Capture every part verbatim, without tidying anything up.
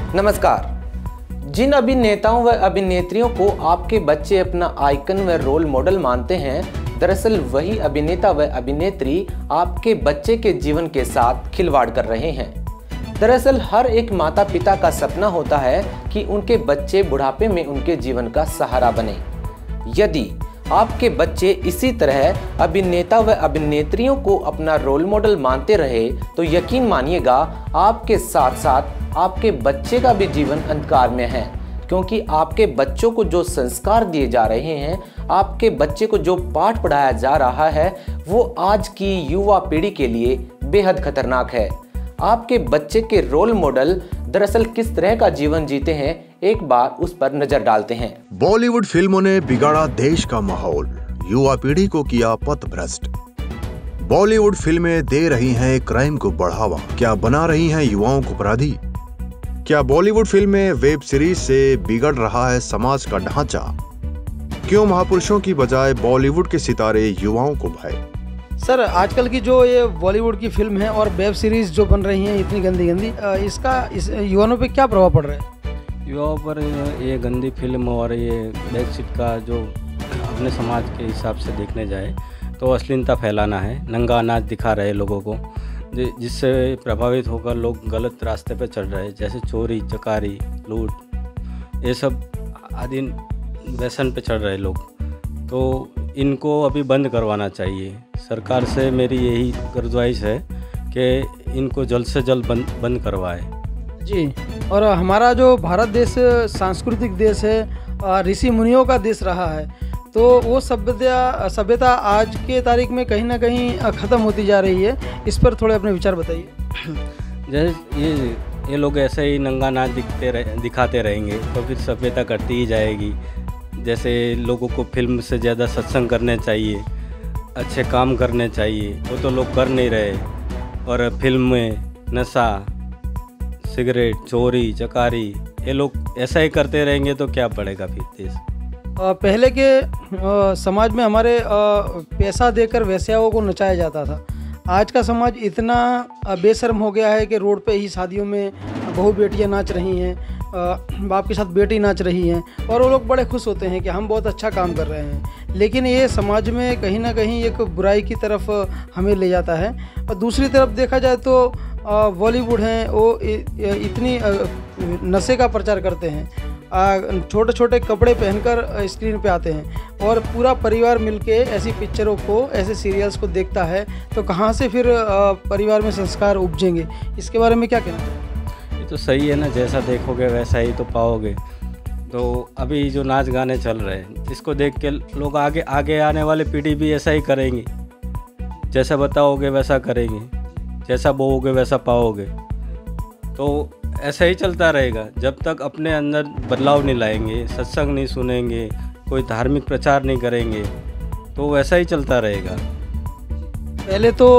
नमस्कार। जिन अभिनेताओं व अभिनेत्रियों को आपके बच्चे अपना आइकन व रोल मॉडल मानते हैं, दरअसल वही अभिनेता व अभिनेत्री आपके बच्चे के जीवन के साथ खिलवाड़ कर रहे हैं। दरअसल हर एक माता पिता का सपना होता है कि उनके बच्चे बुढ़ापे में उनके जीवन का सहारा बने। यदि आपके बच्चे इसी तरह अभिनेता व अभिनेत्रियों को अपना रोल मॉडल मानते रहे तो यकीन मानिएगा आपके साथ साथ आपके बच्चे का भी जीवन अंधकार में है, क्योंकि आपके बच्चों को जो संस्कार दिए जा रहे हैं, आपके बच्चे को जो पाठ पढ़ाया जा रहा है, वो आज की युवा पीढ़ी के लिए बेहद खतरनाक है। आपके बच्चे के रोल मॉडल दरअसल किस तरह का जीवन जीते हैं, एक बार उस पर नजर डालते हैं। बॉलीवुड फिल्मों ने बिगाड़ा देश का माहौल, युवा पीढ़ी को किया पथ भ्रष्ट। बॉलीवुड फिल्में दे रही हैं क्राइम को बढ़ावा, क्या बना रही हैं युवाओं को अपराधी? क्या बॉलीवुड फिल्में वेब सीरीज से बिगड़ रहा है समाज का ढांचा? क्यों महापुरुषों की बजाय बॉलीवुड के सितारे युवाओं को भय? सर, आजकल की जो ये बॉलीवुड की फिल्म है और वेब सीरीज जो बन रही हैं इतनी गंदी गंदी, इसका इस युवाओं पे क्या प्रभाव पड़ रहा है? युवाओं पर ये गंदी फिल्म और ये बैकसीट का जो अपने समाज के हिसाब से देखने जाए तो अश्लीलता फैलाना है, नंगा अनाज दिखा रहे लोगों को, जिससे प्रभावित होकर लोग गलत रास्ते पर चढ़ रहे हैं, जैसे चोरी चकारी लूट, ये सब आदि व्यसन पे चढ़ रहे लोग। तो इनको अभी बंद करवाना चाहिए। सरकार से मेरी यही गुजारिश है कि इनको जल्द से जल्द बंद बंद करवाए जी। और हमारा जो भारत देश सांस्कृतिक देश है, ऋषि मुनियों का देश रहा है, तो वो सभ्यता सभ्यता आज के तारीख में कहीं ना कहीं ख़त्म होती जा रही है। इस पर थोड़े अपने विचार बताइए। जैसे ये ये लोग ऐसे ही नंगा नाच दिखते रह, दिखाते रहेंगे तो फिर सभ्यता करती ही जाएगी। जैसे लोगों को फिल्म से ज़्यादा सत्संग करने चाहिए, अच्छे काम करने चाहिए, वो तो लोग कर नहीं रहे। और फिल्म में नशा, सिगरेट, चोरी चकारी, ये लोग ऐसा ही करते रहेंगे तो क्या पड़ेगा फिर देश। पहले के आ, समाज में हमारे आ, पैसा देकर वेश्याओं को नचाया जाता था। आज का समाज इतना बेशर्म हो गया है कि रोड पे ही शादियों में बहू बेटियां नाच रही हैं, बाप के साथ बेटी नाच रही हैं, और वो लोग बड़े खुश होते हैं कि हम बहुत अच्छा काम कर रहे हैं। लेकिन ये समाज में कहीं ना कहीं एक बुराई की तरफ हमें ले जाता है। और दूसरी तरफ देखा जाए तो बॉलीवुड हैं, वो इतनी नशे का प्रचार करते हैं, छोटे छोटे कपड़े पहनकर स्क्रीन पे आते हैं और पूरा परिवार मिलके ऐसी पिक्चरों को, ऐसे सीरियल्स को देखता है, तो कहाँ से फिर परिवार में संस्कार उपजेंगे? इसके बारे में क्या कहना चाहिए? ये तो सही है ना, जैसा देखोगे वैसा ही तो पाओगे। तो अभी जो नाच गाने चल रहे हैं, इसको देख के लोग आगे आगे आने वाले पीढ़ी भी ऐसा ही करेंगे। जैसा बताओगे वैसा करेंगे, जैसा बोओगे वैसा पाओगे। तो ऐसा ही चलता रहेगा जब तक अपने अंदर बदलाव नहीं लाएंगे, सत्संग नहीं सुनेंगे, कोई धार्मिक प्रचार नहीं करेंगे, तो वैसा ही चलता रहेगा। पहले तो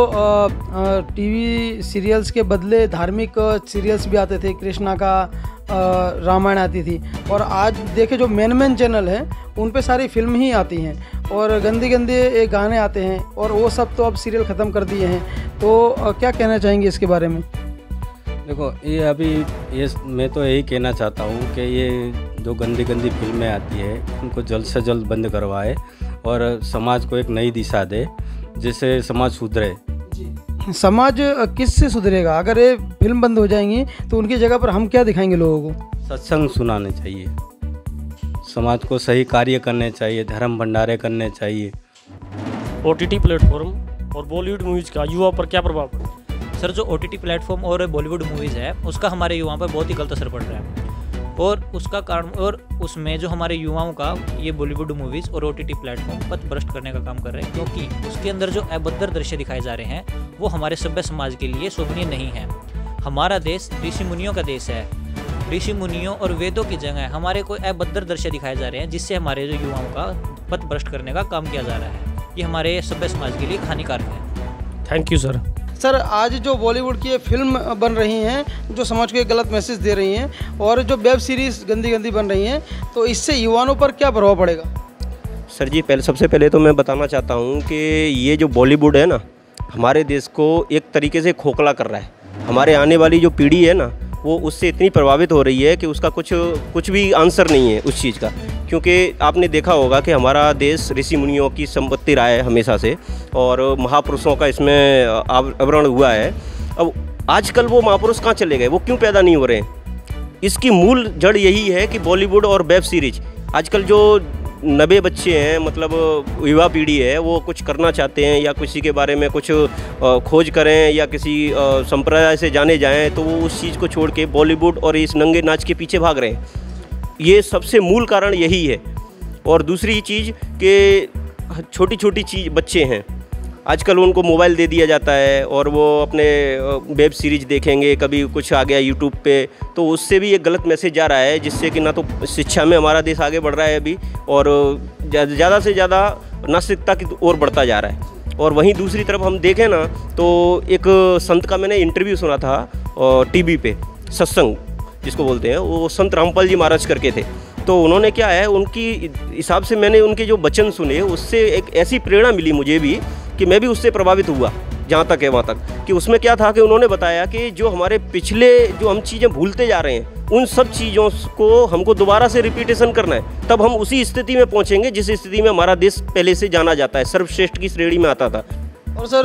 टीवी सीरियल्स के बदले धार्मिक सीरियल्स भी आते थे, कृष्णा का रामायण आती थी, और आज देखे जो मेन मेन चैनल हैं उन पे सारी फिल्म ही आती हैं और गंदे गंदे गाने आते हैं, और वो सब तो अब सीरियल ख़त्म कर दिए हैं। तो क्या कहना चाहेंगे इसके बारे में? देखो, ये अभी ये मैं तो यही कहना चाहता हूँ कि ये जो गंदी गंदी फिल्में आती है उनको जल्द से जल्द बंद करवाए और समाज को एक नई दिशा दे, जिससे समाज सुधरे। समाज किस से सुधरेगा? अगर ये फिल्म बंद हो जाएंगी तो उनकी जगह पर हम क्या दिखाएंगे लोगों को? सत्संग सुनाने चाहिए, समाज को सही कार्य करने चाहिए, धर्म भंडारे करने चाहिए। ओटीटी प्लेटफॉर्म और बॉलीवुड मूवीज़ का युवा पर क्या प्रभाव पड़ा? सर, जो ओटीटी प्लेटफॉर्म और बॉलीवुड मूवीज़ है उसका हमारे युवाओं पर बहुत ही गलत असर पड़ रहा है, और उसका कारण और उसमें जो हमारे युवाओं का ये बॉलीवुड मूवीज़ और ओटीटी प्लेटफॉर्म पथ भ्रष्ट करने का काम कर रहे हैं, क्योंकि उसके अंदर जो अभद्र दृश्य दिखाए जा रहे हैं वो हमारे सभ्य समाज के लिए शोभनीय नहीं है। हमारा देश ऋषि मुनियों का देश है, ऋषि मुनियों और वेदों की जगह हमारे कोई अभद्र दृश्य दिखाए जा रहे हैं, जिससे हमारे जो युवाओं का पथ भ्रष्ट करने का काम किया जा रहा है। ये हमारे सभ्य समाज के लिए हानिकारक है। Thank you sir. सर, आज जो बॉलीवुड की फिल्म बन रही हैं जो समाज को एक गलत मैसेज दे रही हैं, और जो वेब सीरीज़ गंदी गंदी बन रही हैं, तो इससे युवाओं पर क्या प्रभाव पड़ेगा? सर जी, पहले सबसे पहले तो मैं बताना चाहता हूँ कि ये जो बॉलीवुड है ना, हमारे देश को एक तरीके से खोखला कर रहा है। हमारे आने वाली जो पीढ़ी है ना, वो उससे इतनी प्रभावित हो रही है कि उसका कुछ कुछ भी आंसर नहीं है उस चीज़ का। क्योंकि आपने देखा होगा कि हमारा देश ऋषि मुनियों की संपत्ति रहा है हमेशा से, और महापुरुषों का इसमें आवरण हुआ है। अब आजकल वो महापुरुष कहाँ चले गए, वो क्यों पैदा नहीं हो रहे हैं? इसकी मूल जड़ यही है कि बॉलीवुड और वेब सीरीज, आजकल जो नवे बच्चे हैं, मतलब युवा पीढ़ी है, वो कुछ करना चाहते हैं या किसी के बारे में कुछ खोज करें या किसी संप्रदाय से जाने जाएं, तो वो उस चीज़ को छोड़ के बॉलीवुड और इस नंगे नाच के पीछे भाग रहे हैं। ये सबसे मूल कारण यही है। और दूसरी चीज़ कि छोटी छोटी चीज़ बच्चे हैं, आजकल उनको मोबाइल दे दिया जाता है और वो अपने वेब सीरीज देखेंगे, कभी कुछ आ गया यूट्यूब पे, तो उससे भी एक गलत मैसेज जा रहा है, जिससे कि ना तो शिक्षा में हमारा देश आगे बढ़ रहा है अभी, और ज़्यादा से ज़्यादा नास्तिकता की ओर बढ़ता जा रहा है। और वहीं दूसरी तरफ हम देखें ना तो एक संत का मैंने इंटरव्यू सुना था टीवी पे, सत्संग जिसको बोलते हैं, वो संत रामपाल जी महाराज करके थे। तो उन्होंने क्या है, उनकी हिसाब से मैंने उनके जो वचन सुने, उससे एक ऐसी प्रेरणा मिली मुझे भी कि मैं भी उससे प्रभावित हुआ, जहाँ तक है वहाँ तक। कि उसमें क्या था कि उन्होंने बताया कि जो हमारे पिछले जो हम चीज़ें भूलते जा रहे हैं, उन सब चीज़ों को हमको दोबारा से रिपीटेशन करना है, तब हम उसी स्थिति में पहुँचेंगे जिस स्थिति में हमारा देश पहले से जाना जाता है, सर्वश्रेष्ठ की श्रेणी में आता था। और सर,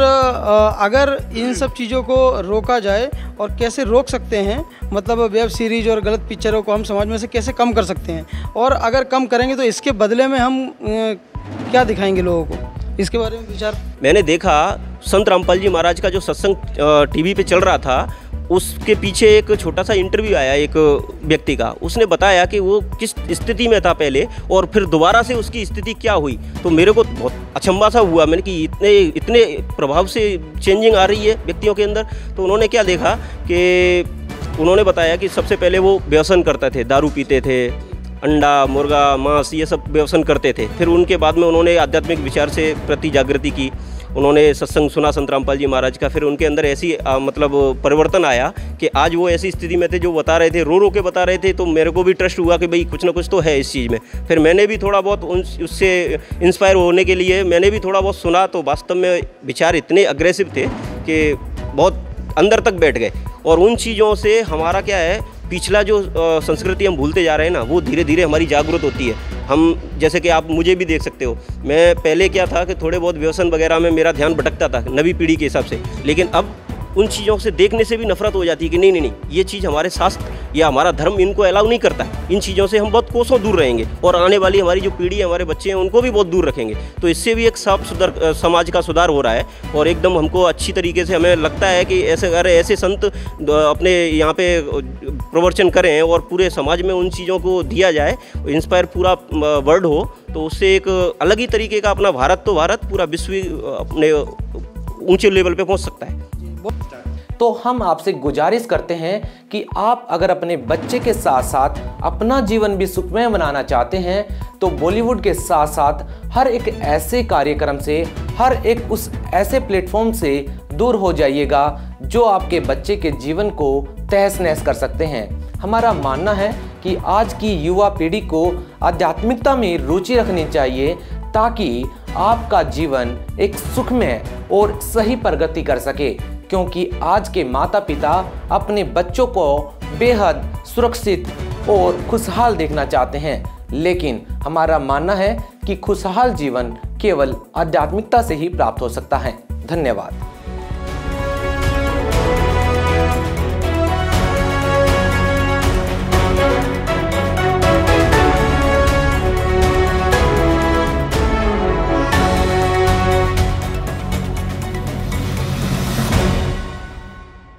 अगर इन सब चीज़ों को रोका जाए, और कैसे रोक सकते हैं, मतलब वेब सीरीज और गलत पिक्चरों को हम समाज में से कैसे कम कर सकते हैं, और अगर कम करेंगे तो इसके बदले में हम क्या दिखाएंगे लोगों को, इसके बारे में विचार? मैंने देखा संत रामपाल जी महाराज का जो सत्संग टीवी पे चल रहा था, उसके पीछे एक छोटा सा इंटरव्यू आया एक व्यक्ति का। उसने बताया कि वो किस स्थिति में था पहले और फिर दोबारा से उसकी स्थिति क्या हुई। तो मेरे को बहुत अचंभा सा हुआ, मैंने कि इतने इतने प्रभाव से चेंजिंग आ रही है व्यक्तियों के अंदर। तो उन्होंने क्या देखा कि उन्होंने बताया कि सबसे पहले वो व्यसन करते थे, दारू पीते थे, अंडा, मुर्गा, मांस, ये सब व्यसन करते थे। फिर उनके बाद में उन्होंने आध्यात्मिक विचार से प्रति जागृति की, उन्होंने सत्संग सुना संत रामपाल जी महाराज का। फिर उनके अंदर ऐसी आ, मतलब परिवर्तन आया कि आज वो ऐसी स्थिति में थे, जो बता रहे थे, रो रो के बता रहे थे। तो मेरे को भी ट्रस्ट हुआ कि भाई कुछ ना कुछ तो है इस चीज़ में। फिर मैंने भी थोड़ा बहुत उन उससे इंस्पायर होने के लिए मैंने भी थोड़ा बहुत सुना, तो वास्तव में विचार इतने अग्रेसिव थे कि बहुत अंदर तक बैठ गए। और उन चीज़ों से हमारा क्या है, पिछला जो संस्कृति हम भूलते जा रहे हैं ना, वो धीरे धीरे हमारी जागरूक होती है। हम जैसे कि आप मुझे भी देख सकते हो, मैं पहले क्या था कि थोड़े बहुत व्यसन वगैरह में मेरा ध्यान भटकता था नवी पीढ़ी के हिसाब से, लेकिन अब उन चीज़ों से देखने से भी नफरत हो जाती है कि नहीं नहीं नहीं, ये चीज़ हमारे शास्त्र या हमारा धर्म इनको अलाउ नहीं करता। इन चीज़ों से हम बहुत कोसों दूर रहेंगे और आने वाली हमारी जो पीढ़ी है, हमारे बच्चे हैं, उनको भी बहुत दूर रखेंगे। तो इससे भी एक साफ सुधार, समाज का सुधार हो रहा है। और एकदम हमको अच्छी तरीके से हमें लगता है कि ऐसे अगर ऐसे संत अपने यहाँ पे प्रवचन करें और पूरे समाज में उन चीज़ों को दिया जाए, इंस्पायर पूरा वर्ल्ड हो, तो उससे एक अलग ही तरीके का अपना भारत तो भारत पूरा विश्व अपने ऊंचे लेवल पे पहुंच सकता है। तो हम आपसे गुजारिश करते हैं कि आप अगर अपने बच्चे के साथ साथ अपना जीवन भी सुखमय बनाना चाहते हैं, तो बॉलीवुड के साथ साथ हर एक ऐसे कार्यक्रम से, हर एक उस ऐसे प्लेटफॉर्म से दूर हो जाइएगा जो आपके बच्चे के जीवन को तहस नहस कर सकते हैं। हमारा मानना है कि आज की युवा पीढ़ी को आध्यात्मिकता में रुचि रखनी चाहिए, ताकि आपका जीवन एक सुखमय और सही प्रगति कर सके। क्योंकि आज के माता पिता अपने बच्चों को बेहद सुरक्षित और खुशहाल देखना चाहते हैं, लेकिन हमारा मानना है कि खुशहाल जीवन केवल आध्यात्मिकता से ही प्राप्त हो सकता है। धन्यवाद।